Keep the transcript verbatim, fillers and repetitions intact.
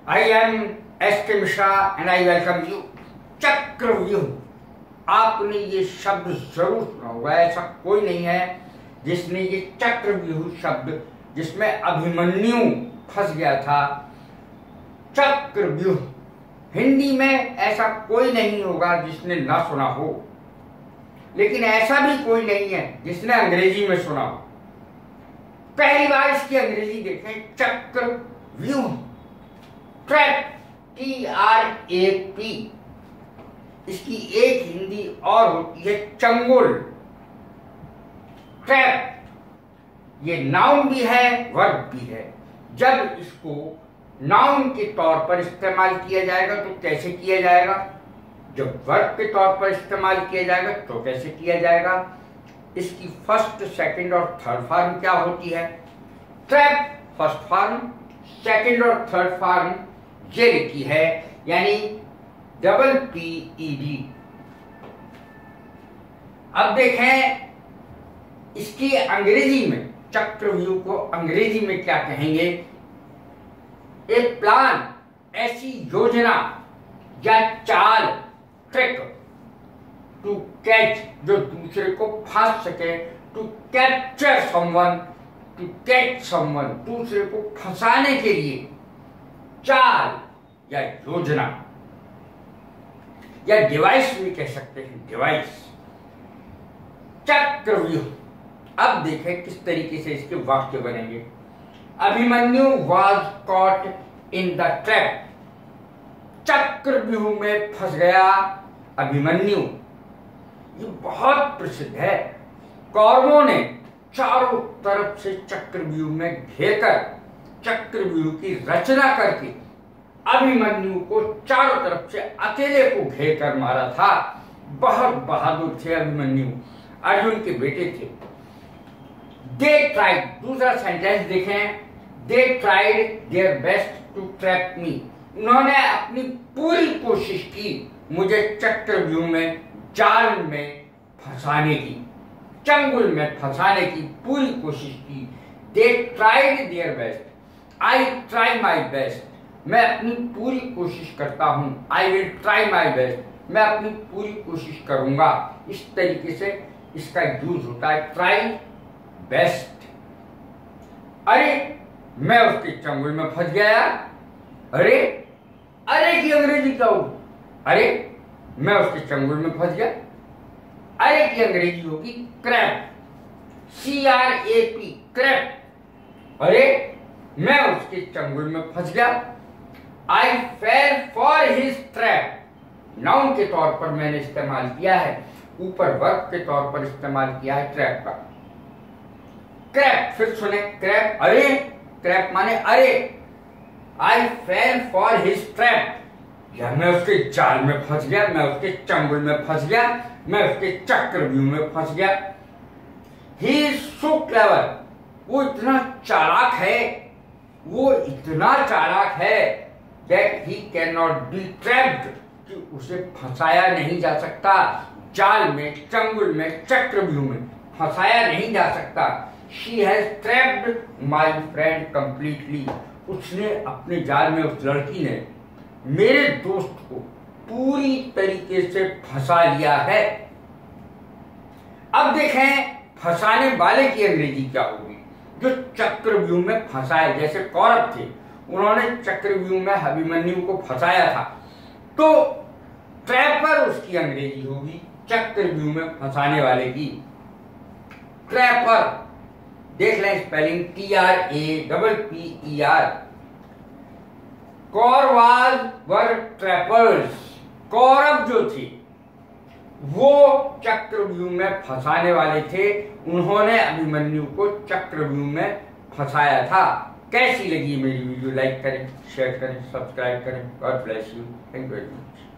I am S के Mishra and I welcome you। चक्रव्यूह। आपने ये शब्द जरूर सुना होगा, ऐसा कोई नहीं है जिसने ये चक्रव्यूह शब्द, जिसमें अभिमन्यु फंस गया था। चक्रव्यूह हिंदी में ऐसा कोई नहीं होगा जिसने ना सुना हो, लेकिन ऐसा भी कोई नहीं है जिसने अंग्रेजी में सुना हो। पहली बार इसकी अंग्रेजी देखें, चक्रव्यूह, trap, T R A P. इसकी एक हिंदी और होती है चंगुल। ट्रैप ये नाउन भी है, वर्ब भी है। जब इसको नाउन के तौर पर इस्तेमाल किया जाएगा तो कैसे किया जाएगा, जब वर्ब के तौर पर इस्तेमाल किया जाएगा तो कैसे किया जाएगा। इसकी फर्स्ट, सेकंड और थर्ड फॉर्म क्या होती है। ट्रैप फर्स्ट फॉर्म, सेकंड और थर्ड फॉर्म ये लिखी है, यानी डबल पी ई डी। अब देखें इसकी अंग्रेजी में, चक्रव्यूह को अंग्रेजी में क्या कहेंगे। एक प्लान, ऐसी योजना या चाल, ट्रिक, टू कैच, जो दूसरे को फांस सके, to capture someone, to catch someone, दूसरे को फंसाने के लिए चाल या योजना, या डिवाइस भी कह सकते हैं, डिवाइस। चक्रव्यूह। अब देखें किस तरीके से इसके वाक्य बनेंगे। Abhimanyu was caught in the trap. चक्रव्यूह में फंस गया अभिमन्यु। ये बहुत प्रसिद्ध है। कौरवों ने चारों तरफ से चक्रव्यूह में घेरकर चक्रव्यूह की रचना करके अभिमन्यु को चारों तरफ से अकेले को घेर कर मारा था। बहुत बहादुर थे अभिमन्यु, अर्जुन के बेटे थे। दे ट्राइड, दूसरा सेंटेंस देखें, they tried their best to trap me. उन्होंने अपनी पूरी कोशिश की मुझे चक्रव्यूह में, जाल में फंसाने की, चंगुल में फंसाने की पूरी कोशिश की। They tried their best, I try my best. मैं अपनी पूरी कोशिश करता हूं। I will try my best, मैं अपनी पूरी कोशिश करूंगा। इस तरीके से इसका यूज होता है, ट्राई, बेस्ट। अरे मैं उसके चंगुल में फंस गया। अरे अरे की अंग्रेजी क्या होगी, अरे मैं उसके चंगुल में फंस गया। अरे की अंग्रेजी होगी crap, C R A P, crap. अरे मैं उसके चंगुल में फंस गया। I fell for his trap, noun के तौर पर मैंने इस्तेमाल किया है, ऊपर वर्ब के तौर पर इस्तेमाल किया है ट्रैप का। क्रैप, फिर सुने, क्रैप, अरे, क्रैप माने अरे। I fell for his trap, या मैं उसके जाल में फंस गया, मैं उसके चंगुल में फंस गया, मैं उसके चक्रव्यूह में फंस गया। ही इज सो क्लेवर, वो इतना चालाक है, वो इतना चालाक है that he cannot be trapped, कि उसे फंसाया नहीं जा सकता। जाल में, चंगुल में, चक्रव्यूह में फंसाया नहीं जा सकता। She has trapped my friend completely, उसने अपने जाल में, उस लड़की ने मेरे दोस्त को पूरी तरीके से फंसा लिया है। अब देखें फंसाने वाले की अंग्रेजी क्या होगी, जो चक्रव्यूह में फंसाए। जैसे कौरव थे, उन्होंने चक्रव्यूह में अभिमन्यु को फंसाया था, तो ट्रैपर उसकी अंग्रेजी होगी चक्रव्यूह में फंसाने वाले की, ट्रैपर। देख लें spelling, T R A double P E R. Kauravas were trappers, Kaurava जो थे वो चक्रव्यूह में फंसाने वाले थे। उन्होंने अभिमन्यु को चक्रव्यूह में फंसाया था। कैसी लगी मेरी वीडियो, लाइक करें, शेयर करें, सब्सक्राइब करें। God bless you, thank you very much.